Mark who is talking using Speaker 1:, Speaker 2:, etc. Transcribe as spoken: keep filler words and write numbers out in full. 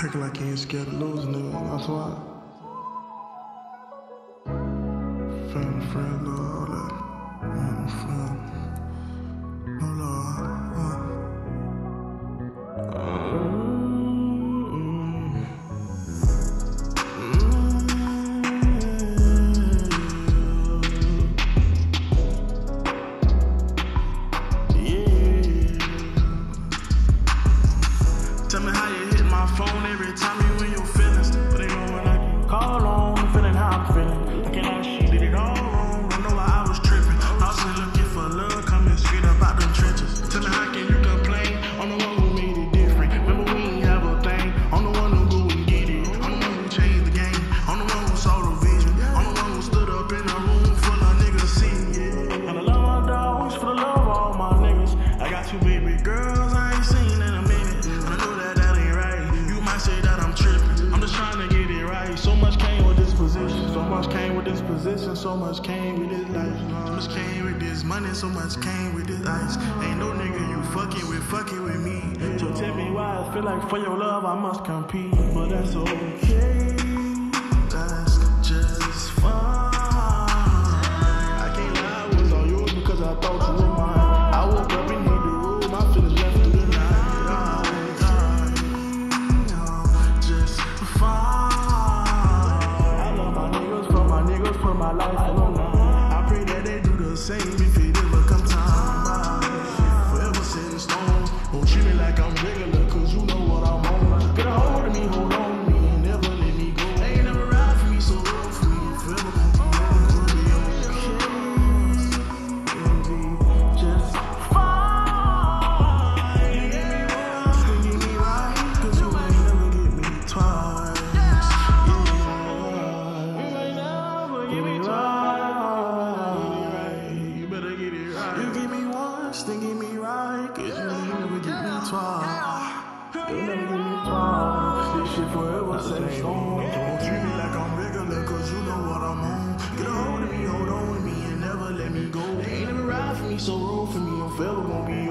Speaker 1: Acting like you ain't scared of losing, nigga. That's why. Family, friend, love, all that. Man, friend. No love. Uh. Tell me how you hit my phone every time you in your feelings. But ain't no one I can call on, feeling how I'm feeling. Looking like she did it all wrong, don't know why I was tripping. I was just looking for love, coming straight up out them trenches. Tell me how can you complain? I'm the one who made it different. Remember we ain't have a thing. I'm the one who go and get it. I'm the one who changed the game. I'm the one who saw the vision. I'm the one who stood up in a room full of niggas singing, yeah. And I love my dogs for the love of all my niggas. I got two baby girls I ain't seen in a minute. Say that I'm tripping, I'm just trying to get it right. So much came with this position, so much came with this position, so much came with this life, so much came with this money, so much came with this ice. Ain't no nigga you fucking with, fucking with me. So tell me why I feel like for your love I must compete, but that's okay. That's just fine. I can't lie, I was all yours because I thought you were mine. I woke up and hit the road, my feelings left through the night. My life alone. I pray that they do the same if it ever come time. Forever set in stone. Don't treat me like I'm regular, cause you know what I'm on. Get a hold of me, hold on to me, and never let me go. They ain't never ride for me, so roll for me. Forever gonna be okay. It'll be just fine. You get me once, then get me right, cause you ain't never get me twice. Then get me right, cause you ain't never get me twice. You'll never get me twice. This shit forever set in stone. Don't treat me like I'm regular, cause you know what I'm on. Get a hold of me, hold on to me, and never let me go. They ain't never ride for me, so roll for me, I'm forever gonna be